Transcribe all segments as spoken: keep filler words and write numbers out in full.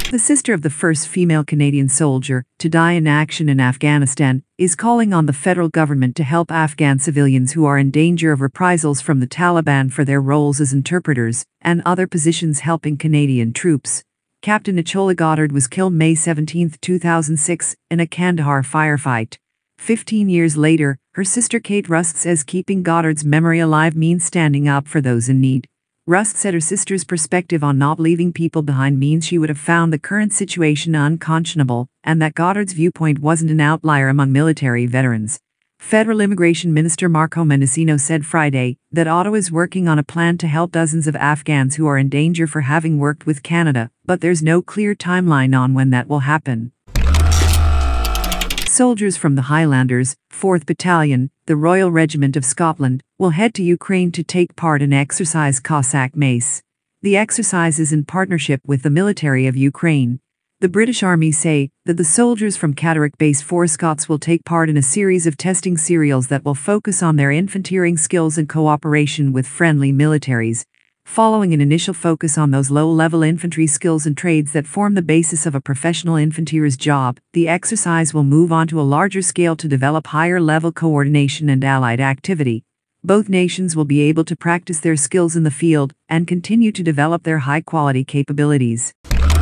The sister of the first female Canadian soldier to die in action in Afghanistan is calling on the federal government to help Afghan civilians who are in danger of reprisals from the Taliban for their roles as interpreters and other positions helping Canadian troops. Captain Nichola Goddard was killed May seventeenth, two thousand six, in a Kandahar firefight. Fifteen years later, her sister Kate Rusk says keeping Goddard's memory alive means standing up for those in need. Rusk said her sister's perspective on not leaving people behind means she would have found the current situation unconscionable, and that Goddard's viewpoint wasn't an outlier among military veterans. Federal Immigration Minister Marco Mendicino said Friday that Ottawa is working on a plan to help dozens of Afghans who are in danger for having worked with Canada, but there's no clear timeline on when that will happen. Soldiers from the Highlanders, fourth Battalion, the Royal Regiment of Scotland, will head to Ukraine to take part in Exercise Cossack Mace. The exercise is in partnership with the military of Ukraine. The British Army say that the soldiers from Kandahar-based Four Scots will take part in a series of testing serials that will focus on their infanteering skills and cooperation with friendly militaries. Following an initial focus on those low-level infantry skills and trades that form the basis of a professional infanterer's job, the exercise will move on to a larger scale to develop higher-level coordination and allied activity. Both nations will be able to practice their skills in the field and continue to develop their high-quality capabilities.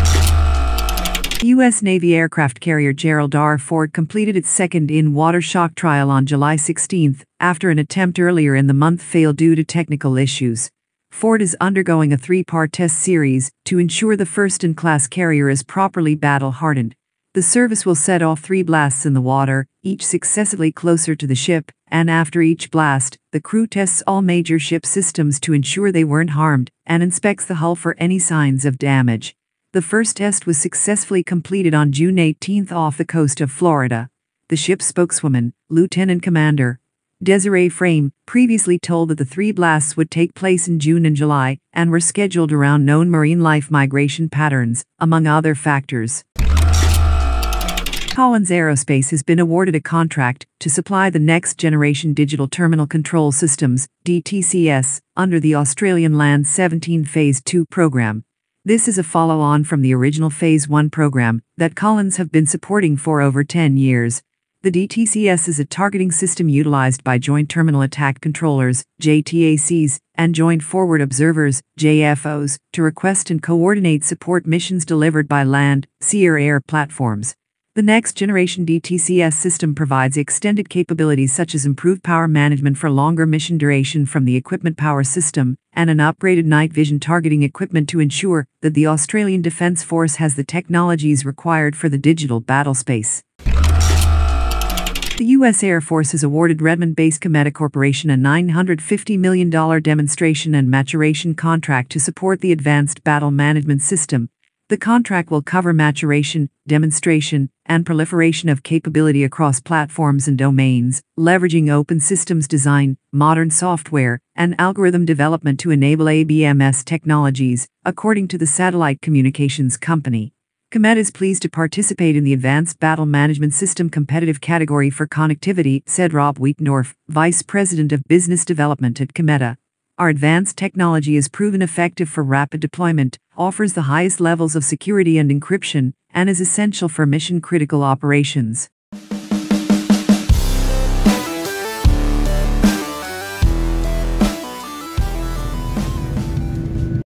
U S Navy aircraft carrier Gerald R. Ford completed its second in-water shock trial on July sixteenth, after an attempt earlier in the month failed due to technical issues. Ford is undergoing a three-part test series to ensure the first-in-class carrier is properly battle-hardened. The service will set off three blasts in the water, each successively closer to the ship, and after each blast, the crew tests all major ship systems to ensure they weren't harmed and inspects the hull for any signs of damage. The first test was successfully completed on June eighteenth off the coast of Florida. The ship's spokeswoman, Lieutenant Commander Desiree Frame, previously told that the three blasts would take place in June and July and were scheduled around known marine life migration patterns, among other factors. Collins Aerospace has been awarded a contract to supply the next-generation Digital Terminal Control Systems, D T C S, under the Australian Land seventeen Phase two program. This is a follow-on from the original Phase one program that Collins have been supporting for over ten years. The D T C S is a targeting system utilized by Joint Terminal Attack Controllers, J T A Cs, and Joint Forward Observers, J F Os, to request and coordinate support missions delivered by land, sea or air platforms. The next-generation D T C S system provides extended capabilities such as improved power management for longer mission duration from the equipment power system, and an upgraded night vision targeting equipment to ensure that the Australian Defence Force has the technologies required for the digital battlespace. The U S Air Force has awarded Redmond-based Kymeta Corporation a nine hundred fifty million dollars demonstration and maturation contract to support the Advanced Battle Management System. The contract will cover maturation, demonstration, and proliferation of capability across platforms and domains, leveraging open systems design, modern software, and algorithm development to enable A B M S technologies, according to the satellite communications company. Kymeta is pleased to participate in the Advanced Battle Management System competitive category for connectivity, said Rob Wheatendorf, Vice President of Business Development at Kymeta. Our advanced technology is proven effective for rapid deployment, offers the highest levels of security and encryption, and is essential for mission-critical operations.